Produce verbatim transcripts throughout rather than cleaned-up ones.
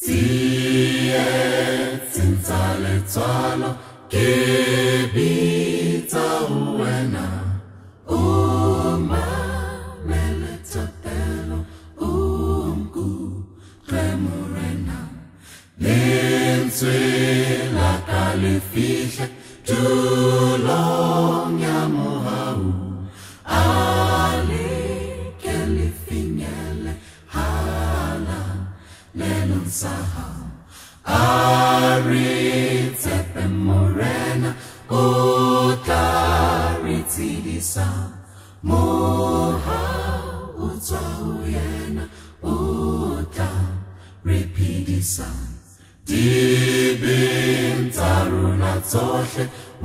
Tie tinzale tsalo kebita uwena uma meletapelo umku kremurena lenswe la kalifisha tulong yamuhau ali kelifinyele hala lelon saha ari tepe morena utaritidisa moha utwa uyena uta repidisa dibin taruna toshe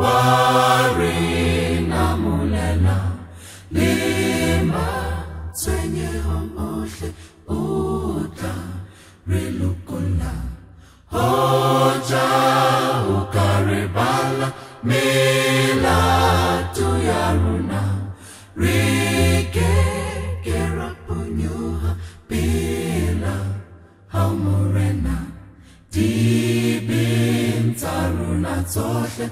warina mulela lima twenye homoshe uta relukula hoja ukaribala mila tuyaruna rike kerapunyuha bila haumurena dibin taruna toshe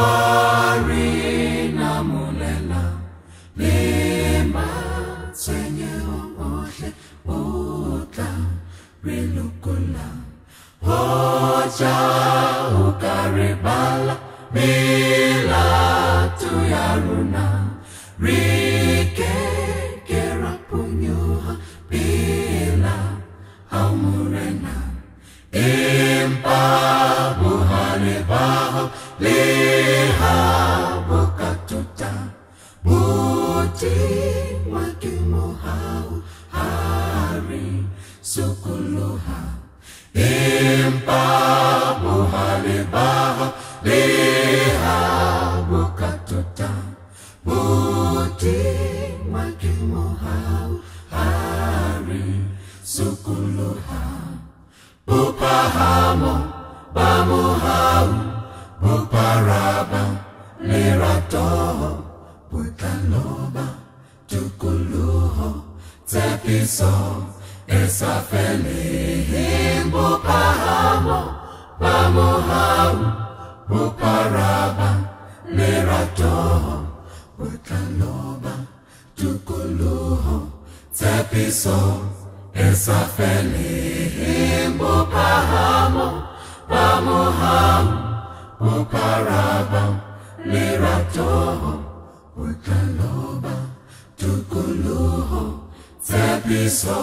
warina mulela lima twenye homoshe uta relukula hoja ukaribala mila tuyaruna rike kerapunyuha bila haumurena impa buhale baho leha bukatuta buti wakimuhau hari sukuluha impa buhale baho leha bukatuta buti wakimuhau hari sukuluha bupahamo bamuhau buparaba liratoho butaloba tukuluho tepiso esafele bupahamo bamuhau buparaba liratoho butaloba tukuluho tepiso esafele bupahamo bamuhau buparaba liratoho butaloba tukuluho tepiso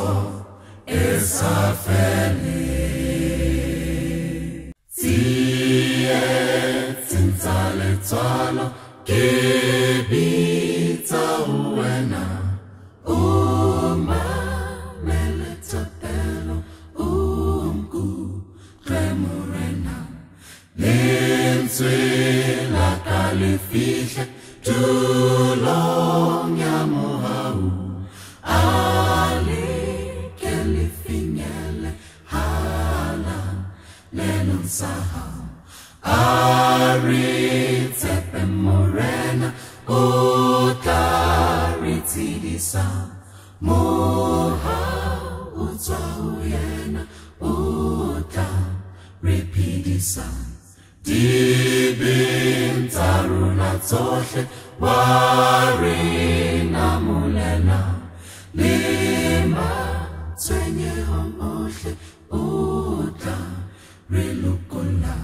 esafele tie tinzale tsalo kebita uwena uma meletapelo umku kremurena lenswe la kalifisha tulong yamuhau ali kelifinyele hala lelon saha ari tepe morena utaritidisa moha utwa uyena uta repidisa dibin taruna toshe warina mulela lima twenye homoshe uta relukula.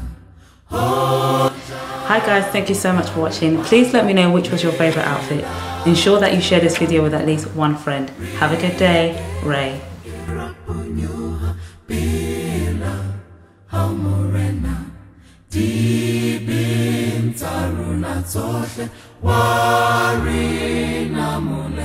Hi guys, thank you so much for watching. Please let me know which was your favourite outfit. Ensure that you share this video with at least one friend. Have a good day. Ray. Dibin taruna toshe warina mulela